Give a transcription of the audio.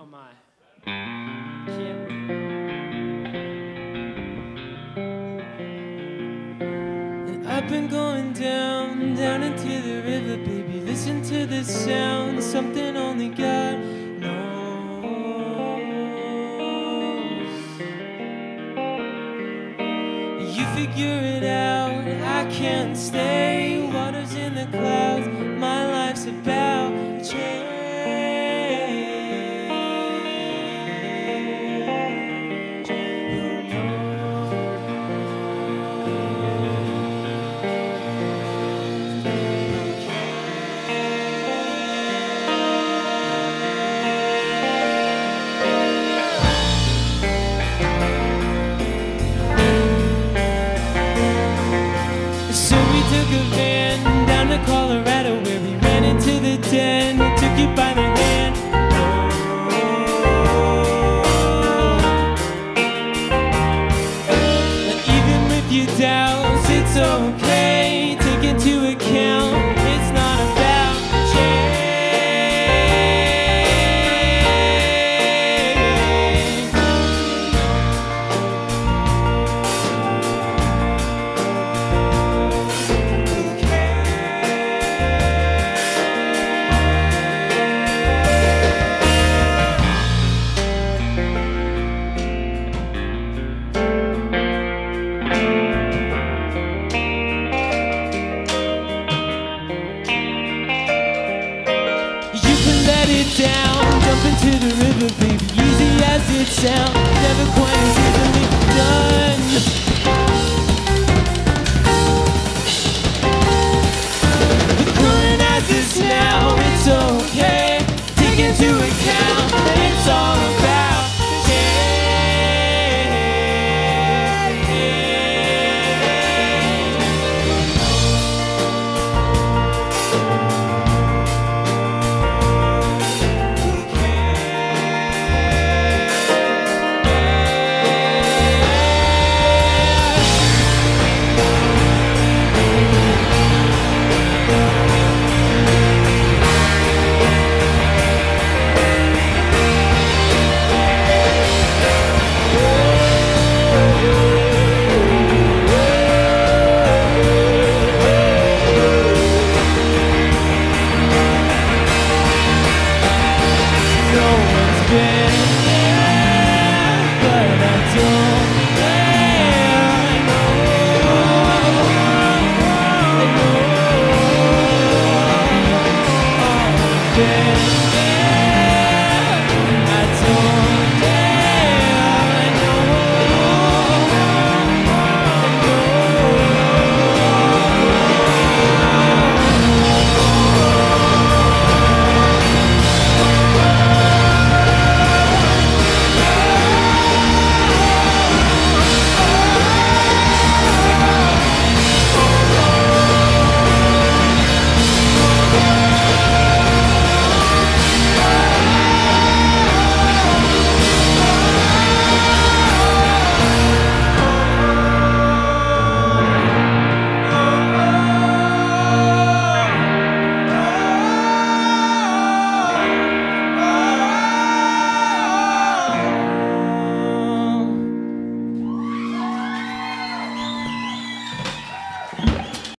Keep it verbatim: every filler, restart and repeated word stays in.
Oh my. Can't wait. And I've been going down, down into the river, baby. Listen to the sound, something only God knows. You figure it out, I can't stay. Water's in the clouds, my life's about change. Colorado, where we ran into the den, took you by the hand. Oh. And even with your doubts, it's okay. Take into account, it's not about change. Down, jump into the river, baby, easy as it sounds. Never